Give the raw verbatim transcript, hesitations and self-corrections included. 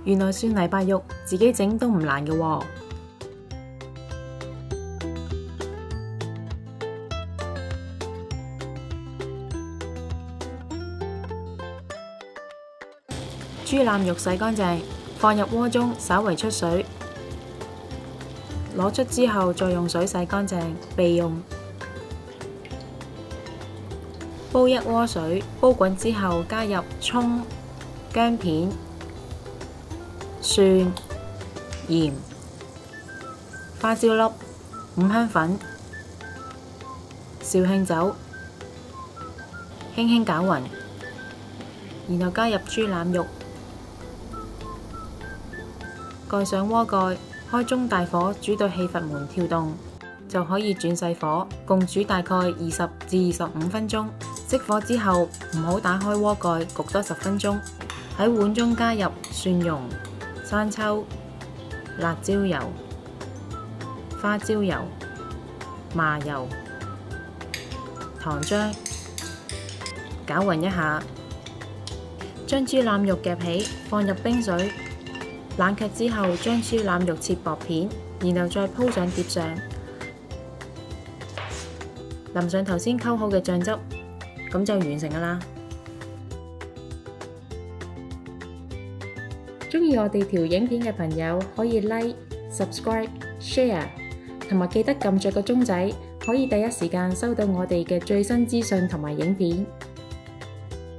原來蒜泥白肉自己整都唔難嘅喎。豬腩肉洗乾淨，放入鍋中，稍為出水，攞出之後再用水洗乾淨備用。煲一鍋水，煲滾之後加入蔥、薑片、蒜、鹽、花椒粒、五香粉、紹興酒，輕輕攪勻，然後加入豬腩肉，蓋上鍋蓋，開中大火煮到氣閥門跳動，就可以轉細火，共煮大概二十至二十五分鐘。熄火之後，唔好打開鍋蓋，焗多十分鐘。喺碗中加入蒜蓉、生抽、辣椒油、花椒油、麻油、糖漿，攪勻一下，將豬腩肉夾起，放入冰水。冷卻之後，將豬腩肉切薄片，然後再鋪上碟上，淋上頭先溝好嘅醬汁，咁就完成㗎喇。鍾意我哋條影片嘅朋友可以 like、subscribe、share， 同埋記得撳着個鐘仔，可以第一時間收到我哋嘅最新資訊同埋影片。